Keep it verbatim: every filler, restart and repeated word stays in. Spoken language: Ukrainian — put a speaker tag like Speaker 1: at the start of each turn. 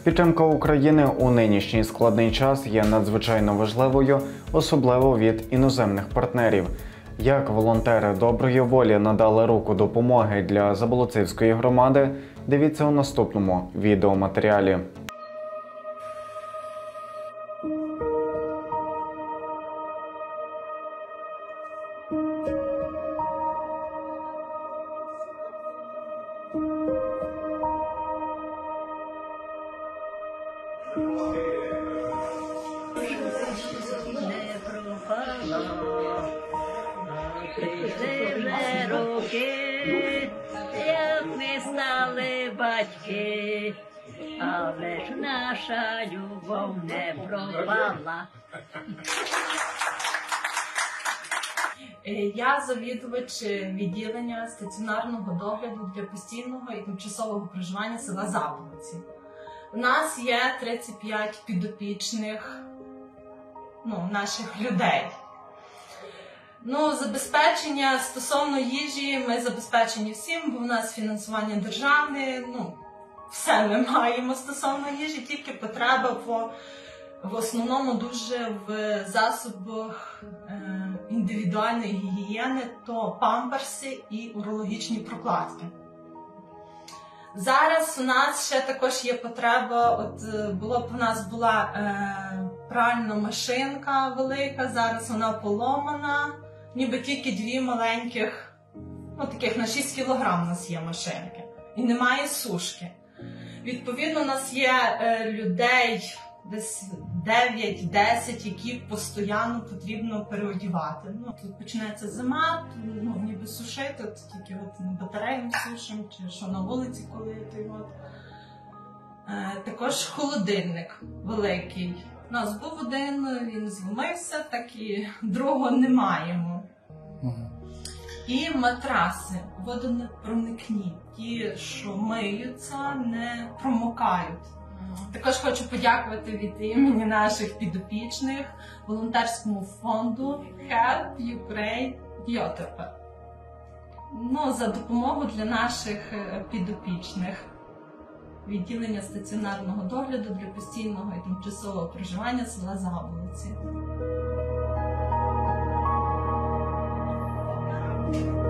Speaker 1: Підтримка України у нинішній складний час є надзвичайно важливою, особливо від іноземних партнерів. Як волонтери доброї волі надали руку допомоги для Заболоцівської громади, дивіться у наступному відеоматеріалі.
Speaker 2: Не пропала, прийшли вже роки, як ми стали батьки, але ж наша любов не пропала.
Speaker 3: Я завідувач відділення стаціонарного догляду для постійного і тимчасового проживання села Заболоці. У нас є тридцять п'ять підопічних, ну, наших людей. Ну, забезпечення стосовно їжі, ми забезпечені всім, бо в нас фінансування державне, ну, все ми маємо стосовно їжі, тільки потреба по, в основному дуже в засобах е, індивідуальної гігієни, то памперси і урологічні прокладки. Зараз у нас ще також є потреба, от було б у нас була е, пральна машинка велика, зараз вона поломана, ніби тільки дві маленьких, ну таких на шість кілограм у нас є машинки, і немає сушки. Відповідно, у нас є е, людей десь дев'ять-десять, які постійно потрібно переодівати. Ну, тут починається зима, ну, ніби сушити, от тільки от на батарею сушимо, чи що на вулиці коли ти от. Е, також холодильник великий. У нас був один, він зломився, так і другого не маємо. І матраси водонепроникні, ті, що миються, не промокають. Також хочу подякувати від імені наших підопічних волонтерському фонду Help Ukraine Йотепе. Ну, за допомогу для наших підопічних. Відділення стаціонарного догляду для постійного і тимчасового проживання села Заболоці.